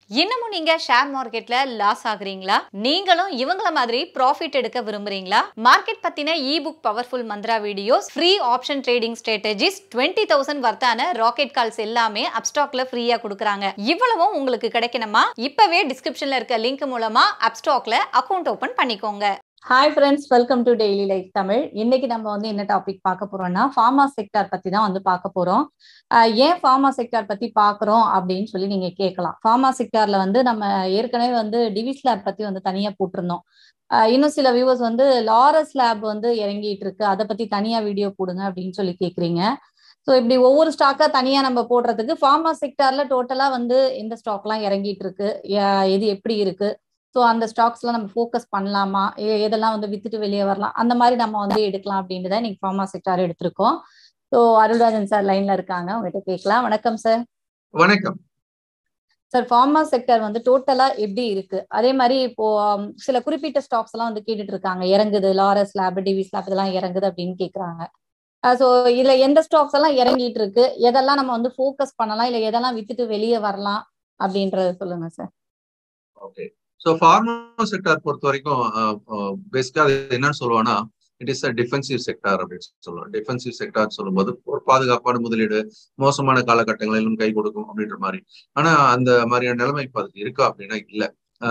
இன்னமும் நீங்க ஷேர் மார்க்கெட்ல லாஸ் ஆகுறீங்களா? நீங்களும் இவங்கள மாதிரி ப்ராஃபிட் எடுக்க விரும்புறீங்களா? மார்க்கெட் பத்தின ebook powerful mantra videos, free option trading strategies, 20,000 வர்த்தான ராக்கெட் கால்ஸ் எல்லாமே UPSTOXல ஃப்ரீயா கொடுக்கறாங்க. இவ்வளவும் உங்களுக்கு கிடைக்கணுமா? இப்பவே டிஸ்கிரிப்ஷன்ல இருக்க லிங்க் மூலமா UPSTOXல அக்கவுண்ட் ஓபன் பண்ணிக்கோங்க. Hi friends, welcome to daily life Tamil. இன்னைக்கு நம்ம என்ன டாபிக் பார்க்க போறோம்னா ஃபார்மா செக்டார் பத்தி தான் பார்க்க போறோம். ஏன் ஃபார்மா செக்டார் பத்தி பார்க்குறோம் அப்படின்னு சொல்லி நீங்க கேட்கலாம். ஃபார்மா செக்டார்ல நம்ம ஏற்கனவே டிவிஸ் லேப் பத்தி தனியா போட்டிருந்தோம். இன்னும் சில வியூவர்ஸ் லாரஸ் லேப் இறங்கிட்டு இருக்கு, அதை பத்தி தனியா வீடியோ போடுங்க அப்படின்னு சொல்லி கேக்குறீங்க. ஸோ இப்படி ஒவ்வொரு ஸ்டாக்கா தனியா நம்ம போடுறதுக்கு ஃபார்மா செக்டார்ல டோட்டலா எந்த ஸ்டாக்லாம் இறங்கிட்டு இருக்கு, இது எப்படி இருக்கு, ஸோ அந்த ஸ்டாக்ஸ்லாம் நம்ம ஃபோக்கஸ் பண்ணலாமா, எதெல்லாம் வித்துட்டு வெளியே வரலாம், அந்த மாதிரி நம்ம எடுக்கலாம் அப்படின்ட்டு தான் இன்னைக்கு ஃபார்மா செக்டார் எடுத்திருக்கோம். ஸோ அருள்ராஜன் சார் லைன்ல இருக்காங்க, உங்ககிட்ட கேட்கலாம். வணக்கம் சார். வணக்கம் சார். ஃபார்மா செக்டர் டோட்டலா எப்படி இருக்கு? அதே மாதிரி இப்போ சில குறிப்பிட்ட ஸ்டாக்ஸ் எல்லாம் கேட்டுட்டு இருக்காங்க, இறங்குது, லாரஸ் லேப், டிவிஸ் லேப் இதெல்லாம் இறங்குது அப்படின்னு கேக்குறாங்க. ஸோ இதுல எந்த ஸ்டாக்ஸ் எல்லாம் இறங்கிட்டு இருக்கு, எதெல்லாம் நம்ம ஃபோக்கஸ் பண்ணலாம், இல்ல எதெல்லாம் வித்துட்டு வெளியே வரலாம் அப்படின்றத சொல்லுங்க சார். ஓகே, ஸோ ஃபார்மா செக்டார் பொறுத்த வரைக்கும் பேசிக்கா என்னன்னு சொல்லுவாங்கன்னா, it is a defensive sector அப்படின்னு சொல்லுவோம். டிஃபென்சிவ் செக்டார் சொல்லும்போது ஒரு பாதுகாப்பான முதலீடு, மோசமான காலகட்டங்களிலும் கை கொடுக்கும் அப்படின்ற மாதிரி. ஆனா அந்த மாதிரியான நிலைமை இப்போ அதுக்கு இருக்கா அப்படின்னா இல்லை.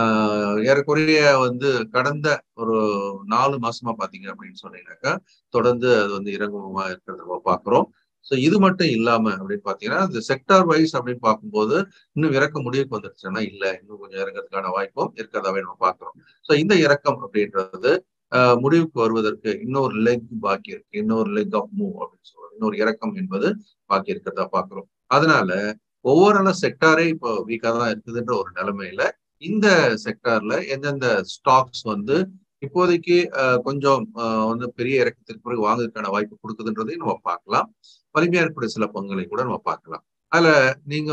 ஏறக்குறைய கடந்த ஒரு 4 மாசமா பாத்தீங்க அப்படின்னு சொன்னீங்கன்னாக்கா தொடர்ந்து அது இறங்குமா இருக்கிறத நம்ம பாக்குறோம். ஸோ இது மட்டும் இல்லாம அப்படின்னு பாத்தீங்கன்னா இந்த செக்டார் வைஸ் அப்படின்னு பார்க்கும்போது இன்னும் இறக்க முடிவுக்கு வந்துருச்சுன்னா இல்லை, இன்னும் கொஞ்சம் இறங்கிறதுக்கான வாய்ப்பும் இருக்கிறதாவே நம்ம பாக்குறோம். ஸோ இந்த இறக்கம் அப்படின்றது முடிவுக்கு வருவதற்கு இன்னொரு லெக் பாக்கி இருக்கு, இன்னொரு லெக் ஆஃப் மூவ் அப்படின்னு சொல்றோம், இன்னொரு இறக்கம் என்பது பாக்கி இருக்கிறதா பாக்குறோம். அதனால ஒவ்வொரு செக்டாரே இப்போ வீக்கா தான் இருக்குதுன்ற ஒரு நிலைமையில இந்த செக்டார்ல எந்தெந்த ஸ்டாக்ஸ் இப்போதைக்கு கொஞ்சம் பெரிய இறக்கத்திற்கு பிறகு வாங்குறதுக்கான வாய்ப்பு கொடுக்குதுன்றதையும் நம்ம பார்க்கலாம். வலிமையா இருக்கக்கூடிய சில பங்குகளை கூட நம்ம பார்க்கலாம். அதுல நீங்க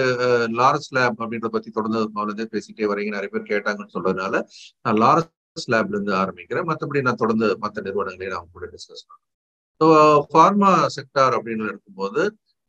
லாரஸ் லேப் அப்படின்றத பத்தி தொடர்ந்து பேசிட்டே வரீங்க, நிறைய பேர் கேட்டாங்கன்னு சொல்றதுனால நான் லாரஸ் லேப்ல இருந்து ஆரம்பிக்கிறேன். மற்றபடி நான் தொடர்ந்து மற்ற நிறுவனங்களையும் நான் கூட டிஸ்கஸ் பண்ணுறேன். ஸோ ஃபார்மா செக்டார் அப்படின்னு இருக்கும்போது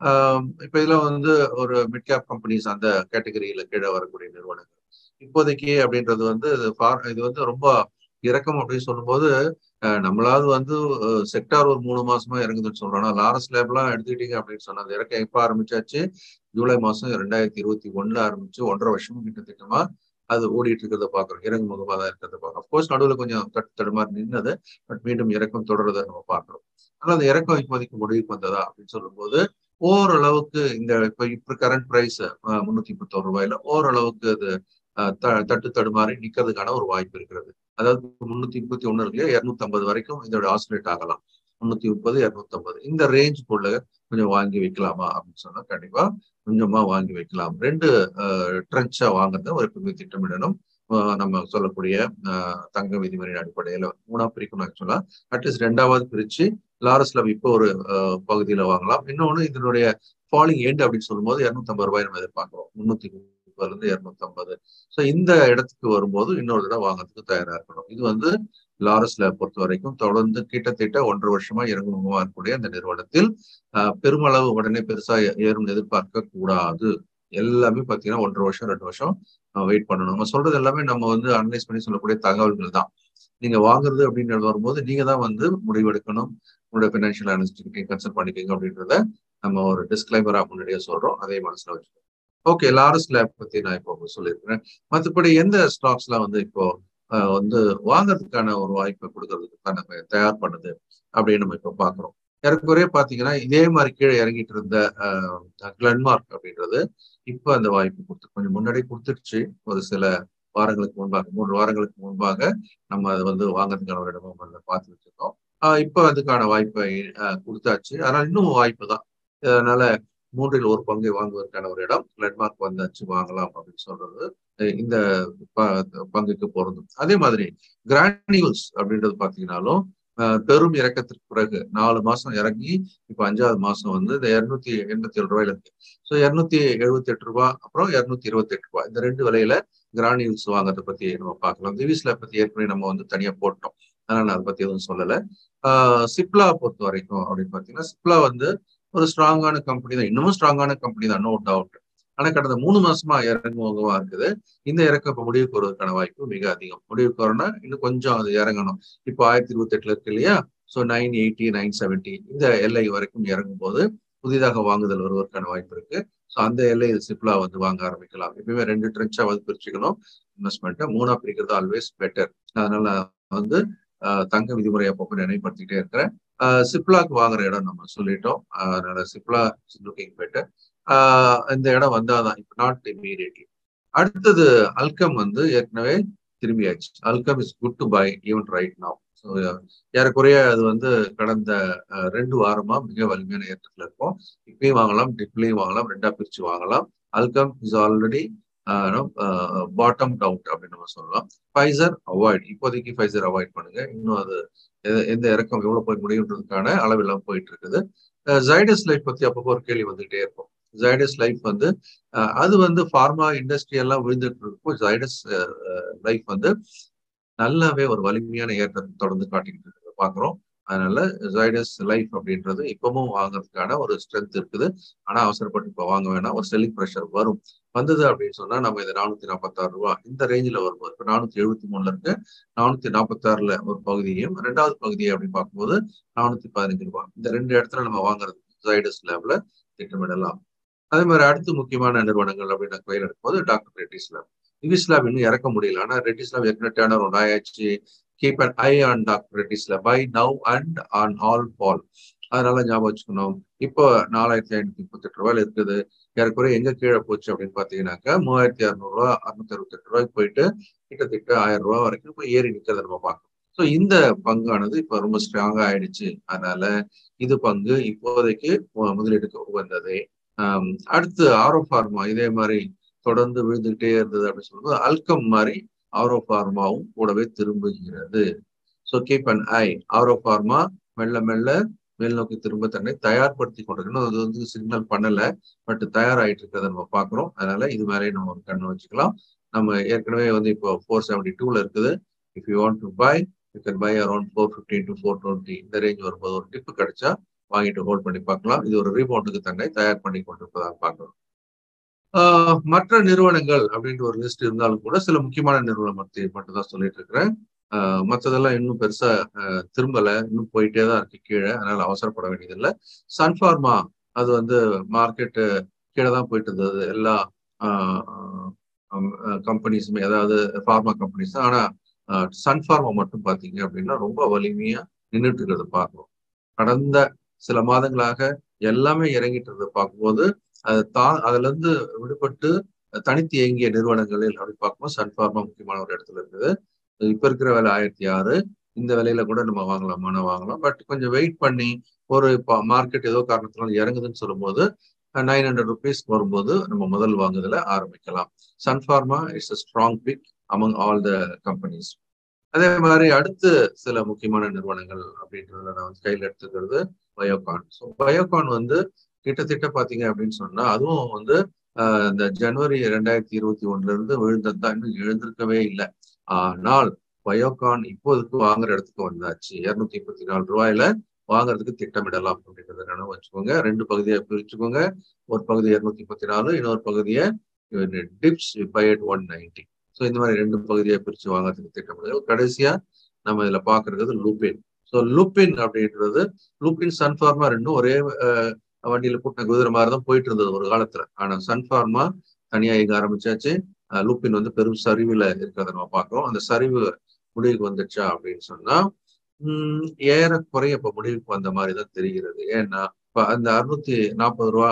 இப்ப இதுல ஒரு மிட் கேப் கம்பெனிஸ் அந்த கேட்டகரியில கீழே வரக்கூடிய நிறுவனங்கள் இப்போதைக்கு அப்படின்றது இது ரொம்ப இறக்கம் அப்படின்னு சொல்லும்போது நம்மளாவது செக்டார் ஒரு 3 மாசமா இறங்குதுன்னு சொல்றோம். ஆனா லாரஸ் லேப்லாம் எடுத்துக்கிட்டீங்க அப்படின்னு சொன்னா அந்த இறக்கம் எப்ப ஆரம்பிச்சாச்சு, ஜூலை மாசம் 2021 ஆரம்பிச்சு 1.5 வருஷமும் கிட்டத்தட்டமா அது ஓடிட்டு இருக்கிறத பாக்குறோம். இறங்கு முகமா தான் இருக்கிறத பாக்குறோம். அப்கோர்ஸ் நடுவில் கொஞ்சம் தடுமாறி நின்னது, பட் மீண்டும் இறக்கம் தொடர்றதை நம்ம பாக்குறோம். ஆனா அந்த இறக்கம் இப்போதைக்கு முடிவுக்கு வந்ததா அப்படின்னு சொல்லும்போது ஓரளவுக்கு இந்த இப்ப கரண்ட் பிரைஸ் 331 ரூபாயில ஓரளவுக்கு அது தட்டு தடுமாறி நிக்கிறதுக்கான ஒரு வாய்ப்பு இருக்கிறது. அதாவது 331 இருக்கு, 250 வரைக்கும் இதோட ஆசிலேட் ஆகலாம். 330, 250 இந்த ரேஞ்சுக்குள்ள கொஞ்சம் வாங்கி வைக்கலாமா அப்படின்னு சொன்னா கண்டிப்பா கொஞ்சமா வாங்கி வைக்கலாம். 2 ட்ரென்ச்சா வாங்குறத ஒரு எப்பவுமே திட்டமிடணும். நம்ம சொல்லக்கூடிய தங்க விதிமுறையின் அடிப்படையில 3ஆ பிரிக்கணும். ஆக்சுவலா அட்லீஸ்ட் 2ஆவது பிரிச்சு லாரஸ்ல இப்போ ஒரு பகுதியில வாங்கலாம். இன்னொன்னு இதனுடைய ஃபாலிங் எண்ட் அப்படின்னு சொல்லும்போது 250 ரூபாய் நம்ம எதிர்பார்க்கிறோம். 330 250. ஸோ இந்த இடத்துக்கு வரும்போது இன்னொரு தடவை வாங்குறதுக்கு தயாரா இருக்கணும். இது லாரஸ்ல பொறுத்த வரைக்கும் தொடர்ந்து கிட்டத்தட்ட 1.5 வருஷமா இறங்குமுகமா இருக்கக்கூடிய அந்த நிறுவனத்தில் பெருமளவு உடனே பெருசா ஏறும் எதிர்பார்க்க கூடாது. எல்லாமே பாத்தீங்கன்னா 1.5 வருஷம் 2 வருஷம் வெயிட் பண்ணணும். நம்ம சொல்றது எல்லாமே நம்ம அனலைஸ் பண்ணி சொல்லக்கூடிய தகவல்கள் தான். நீங்க வாங்குறது அப்படின்னு வரும்போது நீங்க தான் முடிவெடுக்கணும். உங்களோட பினான்சியல் அனலிஸ்ட் கன்சல்ட் பண்ணிக்கோங்க அப்படின்றத நம்ம ஒரு டிஸ்கிளைமரா முன்னாடியே சொல்றோம். அதே மனசுல வச்சுக்கோங்க. ஓகே, லாரஸ் லேப் பத்தி நான் இப்போ சொல்லியிருக்கிறேன். மற்றபடி எந்த ஸ்டாக்ஸ்லாம் இப்போ வாங்கறதுக்கான ஒரு வாய்ப்பை கொடுக்கறதுக்கு நம்ம தயார் பண்ணுது அப்படின்னு நம்ம இப்போ பாக்குறோம். ஏறக்குறைய பாத்தீங்கன்னா இதே மாதிரி கீழே இறங்கிட்டு இருந்த கிளன்மார்க் அப்படின்றது இப்ப அந்த வாய்ப்பு கொடுத்து கொஞ்சம் முன்னாடி கொடுத்துருச்சு. ஒரு சில வாரங்களுக்கு முன்பாக 3 வாரங்களுக்கு முன்பாக நம்ம அதை வாங்கறதுக்கான ஒரு இடமும் பார்த்து வச்சிருக்கோம். இப்போ அதுக்கான வாய்ப்பை கொடுத்தாச்சு. அதனால இன்னும் வாய்ப்பு தான். அதனால 3இல் 1 பங்கை வாங்குவதற்கான ஒரு இடம் கிளன்மார்க் வந்தாச்சு, வாங்கலாம் அப்படின்னு சொல்றது இந்த பங்குக்கு பொருந்தும். அதே மாதிரி கிரானியூல்ஸ் அப்படின்றது பாத்தீங்கன்னாலும் பெரும் இறக்கத்திற்கு பிறகு 4 மாசம் இறங்கி இப்ப 5ஆவது மாசம் இந்த 287 ரூபாயில இருக்கு. ஸோ 278 ரூபாய் அப்புறம் 228 ரூபாய் இந்த 2 விலையில கிரானியூல்ஸ் வாங்குறத பத்தி நம்ம பார்க்கலாம். டிவிஸ்ல பத்தி ஏற்கனவே நம்ம தனியா போட்டோம், அதனால அதை பத்தி எதுவும் சொல்லல. சிப்லா பொறுத்த வரைக்கும் அப்படின்னு பாத்தீங்கன்னா சிப்லா ஒரு ஸ்ட்ராங்கான கம்பெனி தான், இன்னமும் ஸ்ட்ராங்கான கம்பெனி தான், நோ டவுட். ஆனா கடந்த 3 மாசமா இறங்குவா இருக்குது. இந்த இறக்கம் இப்ப முடிவுக்கு வருவதற்கான வாய்ப்பு மிக அதிகம். முடிவுக்கு வரணும்னா இன்னும் கொஞ்சம் அது இறங்கணும். இப்போ 1028 இருக்கு இல்லையா? ஸோ 980, 970 இந்த எல்லை வரைக்கும் இறங்கும் போது புதிதாக வாங்குதல் வருவதற்கான வாய்ப்பு இருக்கு. ஸோ அந்த எல்லை சிப்லா வந்து வாங்க ஆரம்பிக்கலாம். எப்பயுமே 2 ட்ரென்ச்சாவது பிரிச்சுக்கணும் இன்வெஸ்ட்மெண்ட்டை. 3ஆ பிரிக்கிறது ஆல்வேஸ் பெட்டர். அதனால வந்து தங்க விதிமுறை அப்பப்போ நினைவுபடுத்திட்டே இருக்கிறேன். சிப்லாக்கு வாங்குற இடம் நம்ம சொல்லிட்டோம். அதனால சிப்லா லுக்கிங் பெட்டர். இந்த இடம் வந்தாதான் இப்போ நாட் இமீடியட்லி. அடுத்தது அல்கம் வந்து ஏற்கனவே திரும்பியாச்சு. Alkem is good to buy even right now. So ஏறக்குறைய அது வந்து கடந்த 2 வாரமா மிக வலிமையான ஏற்றத்துல இருக்கும். இப்பயும் வாங்கலாம், டிப்லையும் வாங்கலாம், 2ஆ பிரிச்சு வாங்கலாம். Alkem is already bottom out அப்படின்னு நம்ம சொல்லலாம். ஃபைசர் அவாய்ட், இப்போதைக்கு ஃபைசர் அவாய்ட் பண்ணுங்க. இன்னும் அது எந்த இறக்கம் எவ்வளவு போய் முடியுன்றதுக்கான அளவெல்லாம் போயிட்டு இருக்குது. ஜைடஸ் லைஃப் பத்தி அப்பப்போ ஒரு கேள்வி வந்துகிட்டே இருக்கும். ஜைடஸ் லைஃப் வந்து அது வந்து ஃபார்மா இண்டஸ்ட்ரி எல்லாம் விழுந்துட்டு இருக்கும். ஜைடஸ் லைஃப் வந்து நல்லாவே ஒரு வலிமையான ஏற்றத்தை தொடர்ந்து காட்டிக்கிட்டு இருக்கிறத பாக்குறோம். அதனால ஜைடஸ் லைஃப் அப்படின்றது இப்பவும் வாங்குறதுக்கான ஒரு ஸ்ட்ரென்த் இருக்குது. ஆனா அவசரப்பட்டு இப்ப வாங்க வேணாம். ஒரு செல்லிங் ப்ரெஷர் வரும். வந்தது அப்படின்னு சொன்னா நம்ம இது 446 ரூபாய் இந்த ரேஞ்சில் வரும்போது இப்ப 473 இருக்கு. 446 ஒரு பகுதியையும் 2வது பகுதியை அப்படின்னு பார்க்கும்போது 415 ரூபாய் இந்த 2 இடத்துல நம்ம வாங்குறது ஜைடஸ் லேப்ல திட்டமிடலாம். அதே மாதிரி அடுத்து முக்கியமான நிறுவனங்கள் அப்படின்னு கையில் எடுக்கும்போது doctor Reddy's lab. US lab இன்னும் இறக்க முடியல. ஆனா ரெட்டிஸ் லேப் ஏற்கனவே டேர்னர் ஒன் ஆயாச்சு. Keep an eye on doctor Reddy's lab. Buy now and on all fall. அதனால ஞாபகம் வச்சுக்கணும். இப்போ 4538 ரூபாயில இருக்குது. ஏறக்குறைய எங்க கீழே போச்சு அப்படின்னு பாத்தீங்கன்னாக்கா 3600 ரூபாய் 668 ரூபாய்க்கு போயிட்டு கிட்டத்தட்ட 1000 ரூபாய் வரைக்கும் இப்போ ஏறி நிக்கிறத நம்ம பார்க்கணும். ஸோ இந்த பங்கானது இப்ப ரொம்ப ஸ்ட்ராங்கா ஆயிடுச்சு. அதனால இது பங்கு இப்போதைக்கு முதலீடுக்கு உகந்தது. அடுத்து ஆரோ ஃபார்மா இதே மாதிரி தொடர்ந்து விழுந்துகிட்டே இருந்தது அப்படின்னு சொல்லும்போது அல்கம் மாதிரி ஆரோ ஃபார்மாவும் கூடவே திரும்புகிறது. So keep an eye. Auro pharma மெல்ல மெல்ல மேல் நோக்கி திரும்ப தன்னை தயார்படுத்தி கொண்டிருக்கணும். அது வந்து சிக்னல் பண்ணல, பட் தயாராகிட்டு இருக்கிறத நம்ம பார்க்குறோம். அதனால இது மேலே நம்ம ஒரு கண்ணு வச்சுக்கலாம். நம்ம ஏற்கனவே வந்து இப்போ 472 இருக்குது. If you want to buy you can buy around 415 to 420 இந்த ரேஞ்ச் வரும்போது ஒரு டிப்பு கிடைச்சா வாங்கிட்டு ஹோல்ட் பண்ணி பார்க்கலாம். இது ஒரு ரீபவுண்டுக்கு தன்னை தயார் பண்ணி கொண்டிருப்பதாக பார்க்கலாம். மற்ற நிறுவனங்கள் அப்படின்ற ஒரு லிஸ்ட் இருந்தாலும் கூட சில முக்கியமான நிறுவனம் மட்டும் தான் சொல்லிட்டு இருக்கிறேன். மற்றதெல்லாம் இன்னும் பெருசா திரும்பல, இன்னும் போயிட்டே தான் இருக்கு கீழே. அதனால அவசரப்பட வேண்டியதில்லை. சன்ஃபார்மா அது வந்து மார்க்கெட்டு கீழே தான் போயிட்டு இருந்தது. எல்லா கம்பெனிஸுமே, அதாவது ஃபார்மா கம்பெனிஸ் தான். ஆனா சன்ஃபார்மா மட்டும் பாத்தீங்க அப்படின்னா ரொம்ப வலிமையா நின்றுட்டு இருக்கிறத பார்க்கிறோம். கடந்த சில மாதங்களாக எல்லாமே இறங்கிட்டு இருந்ததை பார்க்கும்போது அதுல இருந்து விடுபட்டு தனித்து இயங்கிய நிறுவனங்களில் அப்படி பார்க்கும்போது சன்ஃபார்மா முக்கியமான ஒரு இடத்துல இருக்குது. இப்ப இருக்கிற விலை 1006. இந்த விலையில கூட நம்ம வாங்கலாமான வாங்கலாம். பட் கொஞ்சம் வெயிட் பண்ணி ஒரு மார்க்கெட் ஏதோ காரணத்தினால இறங்குதுன்னு சொல்லும்போது 900 rupees வரும்போது நம்ம முதல் வாங்குதல ஆரம்பிக்கலாம். Sun Pharma it's a strong pick among all the companies. அதே மாதிரி அடுத்து சில முக்கியமான நிறுவனங்கள் அப்படின்றத நான் கையில் எடுத்துக்கிறது பயோகான். ஸோ பயோகான் வந்து கிட்டத்தட்ட பாத்தீங்க அப்படின்னு சொன்னா அதுவும் வந்து இந்த ஜனவரி 2021 இருந்து விழுந்தது தான், இன்னும் எழுந்திருக்கவே இல்லை. ஆனால் பயோகான் இப்போதுக்கு வாங்குற இடத்துக்கு வந்தாச்சு. 234 ரூபாயில வாங்குறதுக்கு திட்டமிடலாம் அப்படின்றத நினைவு வச்சுக்கோங்க. 2 பகுதியை பிரிச்சுக்கோங்க. ஒரு பகுதி 234, இன்னொரு பகுதியை டிப்ஸ் பை அட் 190. ஸோ இந்த மாதிரி 2 பகுதியை பிரிச்சு வாங்குறதுக்கு திட்டமிடுங்கள். கடைசியா நம்ம இதுல பாக்குறது லூபின். ஸோ லூபின் அப்படின்றது லூபின் சன்ஃபார்மா ரெண்டும் ஒரே வண்டியில கூட்டின குதிரை மாதிரி தான் போயிட்டு இருந்தது ஒரு காலத்துல. ஆனா சன்ஃபார்மா தனியா இயங்க ஆரம்பிச்சாச்சு. லூபின் வந்து பெரும் சரிவுல இருக்கிறத நம்ம பார்க்கிறோம். அந்த சரிவு முடிவுக்கு வந்துச்சா அப்படின்னு சொன்னா ஏறக்குறைய இப்ப முடிவுக்கு வந்த மாதிரிதான் தெரிகிறது. ஏன்னா இப்ப அந்த 640 ரூபா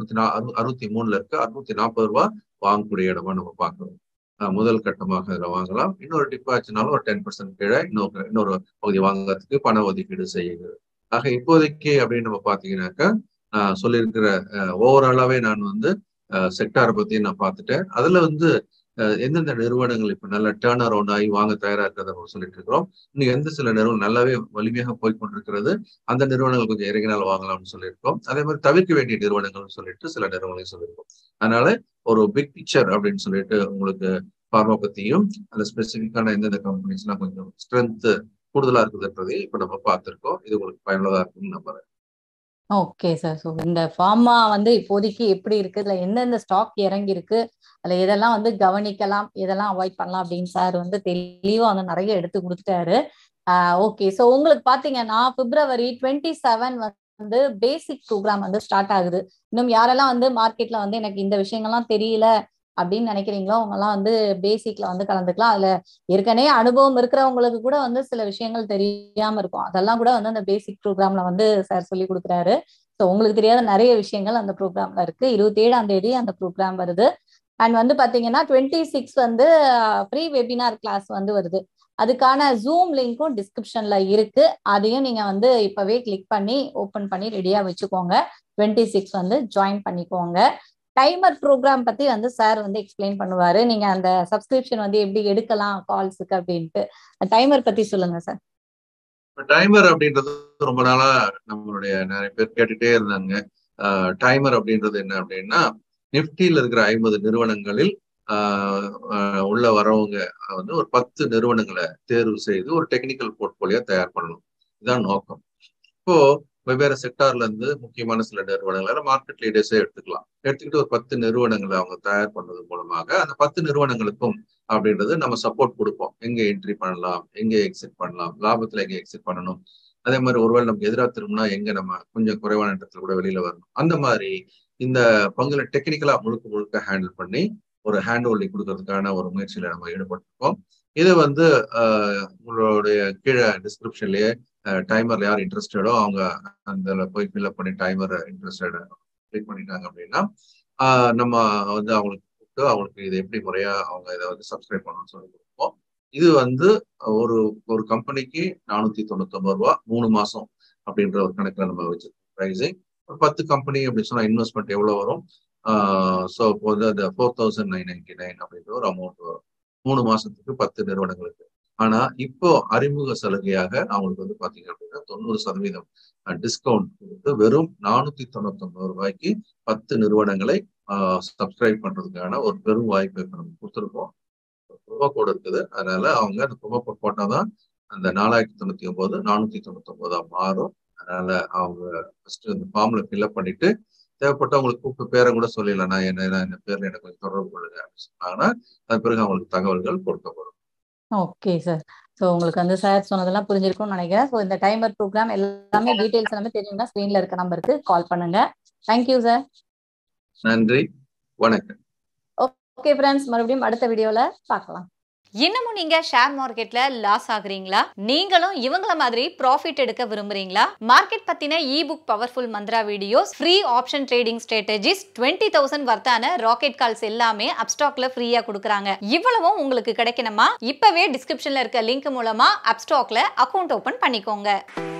663 இருக்கு. 640 ரூபா வாங்கக்கூடிய இடமா நம்ம பார்க்கிறோம். முதல் கட்டமாக இதுல வாங்கலாம். இன்னொரு டிப்பாச்சுனாலும் ஒரு 10% கீழே இன்னொரு பகுதி வாங்குறதுக்கு பண ஒதுக்கீடு செய்யுது. ஆக இப்போதைக்கு அப்படின்னு நம்ம பாத்தீங்கன்னாக்கா சொல்லியிருக்கிற ஓவராலாவே நான் வந்து செக்டாரை பத்தி நான் பார்த்துட்டேன். அதுல வந்து எந்தெந்த நிறுவனங்கள் இப்ப நல்ல டேர்ன் அரவுண்ட் ஆகி வாங்க தயாரா இருக்கிறத நம்ம சொல்லிட்டு இருக்கிறோம். இன்னும் எந்த சில நிறுவனம் நல்லாவே வலிமையாக போய் கொண்டிருக்கிறது, அந்த நிறுவனங்கள் கொஞ்சம் இறங்கினால் வாங்கலாம்னு சொல்லியிருக்கோம். அதே மாதிரி தவிர்க்க வேண்டிய நிறுவனங்கள்னு சொல்லிட்டு சில நிறுவனங்களையும் சொல்லியிருக்கோம். அதனால ஒரு பிக் பிக்சர் அப்படின்னு சொல்லிட்டு உங்களுக்கு ஃபார்மா பத்தியும் அந்த ஸ்பெசிபிக்கான எந்தெந்த கம்பெனிஸ் எல்லாம் கொஞ்சம் ஸ்ட்ரென்த் கூடுதலா இருக்குதுன்றதையும் இப்ப நம்ம பார்த்திருக்கோம். இது உங்களுக்கு பயனுள்ளதா இருக்குன்னு நம்புறேன். Okay sir. ஸோ இந்த ஃபார்மா வந்து இப்போதைக்கு எப்படி இருக்கு, இதுல எந்தெந்த ஸ்டாக் இறங்கி இருக்கு, அதுல எதெல்லாம் வந்து கவனிக்கலாம், எதெல்லாம் அவாய்ட் பண்ணலாம் அப்படின்னு சார் வந்து தெளிவா வந்து நிறைய எடுத்து கொடுத்துட்டாரு. ஓகே. ஸோ உங்களுக்கு பாத்தீங்கன்னா February 27 வந்து பேசிக் ப்ரோக்ராம் வந்து ஸ்டார்ட் ஆகுது. இன்னும் யாரெல்லாம் வந்து மார்க்கெட்ல வந்து எனக்கு இந்த விஷயங்கள்லாம் தெரியல அப்படின்னு நினைக்கிறீங்களோ அவங்க எல்லாம் வந்து பேசிக்ல வந்து கலந்துக்கலாம். அதுல ஏற்கனவே அனுபவம் இருக்கிறவங்களுக்கு கூட வந்து சில விஷயங்கள் தெரியாம இருக்கும். அதெல்லாம் கூட வந்து அந்த பேசிக் ப்ரோக்ராம்ல வந்து சார் சொல்லி கொடுக்குறாரு. ஸோ உங்களுக்கு தெரியாத நிறைய விஷயங்கள் அந்த ப்ரோக்ராம்ல இருக்கு. 27ஆம் தேதி அந்த ப்ரோக்ராம் வருது. அண்ட் வந்து பாத்தீங்கன்னா 26 வந்து ஃப்ரீ வெபினார் கிளாஸ் வந்து வருது. அதுக்கான ஜூம் லிங்க்கும் டிஸ்கிரிப்ஷன்ல இருக்கு. அதையும் நீங்க வந்து இப்பவே கிளிக் பண்ணி ஓபன் பண்ணி ரெடியா வச்சுக்கோங்க. 26 வந்து ஜாயின் பண்ணிக்கோங்க. டைமர் ப்ரோக்ராம் பத்தி வந்து சார் வந்து எக்ஸ்பிளைன் பண்ணுவாரு. நீங்க அந்த சப்ஸ்கிரிப்ஷன் வந்து எப்படி எடுக்கலாம் கால்ஸுக்கு அப்படின்ட்டு. டைமர் பத்தி சொல்லுங்க சார். டைமர் அப்படின்றது ரொம்ப நாளா நம்மளுடைய நிறைய பேர் கேட்டுட்டே இருந்தாங்க. டைமர் அப்படின்றது என்ன அப்படின்னா, நிப்டியில் இருக்கிற 50 நிறுவனங்களில் உள்ள வரவங்க வந்து ஒரு 10 நிறுவனங்களை தேர்வு செய்து ஒரு டெக்னிக்கல் போர்ட்போலியோ தயார் பண்ணணும். இதுதான் நோக்கம். இப்போ வெவ்வேறு செக்டார்ல இருந்து முக்கியமான சில நிறுவனங்களை மார்க்கெட் லீடர்ஸே எடுத்துக்கலாம். எடுத்துக்கிட்டு ஒரு 10 நிறுவனங்களை அவங்க தயார் பண்றது மூலமாக அந்த 10 நிறுவனங்களுக்கும் அப்படின்றது நம்ம சப்போர்ட் கொடுப்போம். எங்க என்ட்ரி பண்ணலாம், எங்க எக்ஸிட் பண்ணலாம், லாபத்துல எங்க எக்ஸிட் பண்ணணும், அதே மாதிரி ஒருவேளை நமக்கு எதிராக திரும்பினா எங்க நம்ம கொஞ்சம் குறைவான இடத்துல கூட வெளியில வரணும். அந்த மாதிரி இந்த பங்குல டெக்னிக்கலா முழுக்க முழுக்க ஹேண்டில் பண்ணி ஒரு ஹேண்ட் ஹோல்டிங் கொடுக்கறதுக்கான ஒரு முயற்சியில நம்ம ஈடுபட்டிருக்கோம். இது வந்து உங்களுடைய கீழே டிஸ்கிரிப்ஷன்லயே டைமர்ல யார் இன்ட்ரெஸ்டடோ அவங்க அந்த போய் ஃபில்அப் பண்ணி டைமர் இன்ட்ரெஸ்டட் கிளிக் பண்ணிட்டாங்க அப்படின்னா நம்ம வந்து அவங்களுக்கு கூப்பிட்டு அவங்களுக்கு இது எப்படி முறையா அவங்க இதை வந்து சப்ஸ்கிரைப் பண்ணணும்னு சொல்லி கொடுப்போம். இது வந்து ஒரு ஒரு கம்பெனிக்கு 499 ரூபா 3 மாசம் அப்படின்ற ஒரு கணக்குல நம்ம வச்சிருக்கோம் பிரைஸிங். ஒரு 10 கம்பெனி அப்படின்னு சொன்னா இன்வெஸ்ட்மெண்ட் எவ்வளவு வரும்? ஸோ இப்போ வந்து அந்த 4999 அப்படின்ற ஒரு அமௌண்ட் வரும் 3 மாசத்துக்கு 10 நிறுவனங்களுக்கு. ஆனா இப்போ அறிமுக சலுகையாக அவங்களுக்கு வந்து பாத்தீங்க அப்படின்னா 90% டிஸ்கவுண்ட் கொடுத்து வெறும் 499 ரூபாய்க்கு 10 நிறுவனங்களை சப்ஸ்கிரைப் பண்றதுக்கான ஒரு பெரும் வாய்ப்பை நம்ம கொடுத்துருக்கோம். ப்ரோமோ கோடு இருக்குது. அதனால அவங்க அந்த ப்ரோமோ கோட் போட்டாதான் அந்த 4099 499 மாறும். அதனால அவங்க ஃபர்ஸ்ட் அந்த ஃபார்ம்ல ஃபில்அப் பண்ணிட்டு தேவைப்பட்ட அவங்களுக்கு கூப்பிட்டு பேரை கூட சொல்லிடலாம். நான் இந்த பேர்ல எனக்கு கொஞ்சம் தொடர்பு கொள்ளுங்க அப்படின்னு சொன்னாங்கன்னா அது பிறகு அவங்களுக்கு தகவல்கள் கொடுக்கப்படும். Okay sir. ஸோ உங்களுக்கு வந்து சார் சொன்னதெல்லாம் புரிஞ்சிருக்கும்னு நினைக்கிறேன். ஸோ இந்த டைமர் ப்ரோக்ராம் எல்லாமே டீடைல்ஸ் எல்லாமே தெரியும்னா ஸ்க்ரீன்ல இருக்க நம்பருக்கு கால் பண்ணுங்க. Thank you sir. நன்றி, வணக்கம். ஓகே ஃப்ரெண்ட்ஸ், மறுபடியும் அடுத்த வீடியோல பார்க்கலாம். இன்னமும் நீங்க ஷேர் மார்க்கெட்ல லாஸ் ஆகுறீங்களா? நீங்களும் இவங்கள மாதிரி ப்ராஃபிட் எடுக்க விரும்புறீங்களா? மார்க்கெட் பத்தின ebook powerful mantra videos, free option trading strategies, 20,000 வர்த்தான ராக்கெட் கால்ஸ் எல்லாமே UPSTOXல ஃப்ரீயா கொடுக்குறாங்க. இவ்வளவும் உங்களுக்கு கிடைக்கணுமா? இப்பவே டிஸ்கிரிப்ஷன்ல இருக்க லிங்க் மூலமா UPSTOXல அக்கவுண்ட் ஓபன் பண்ணிக்கோங்க.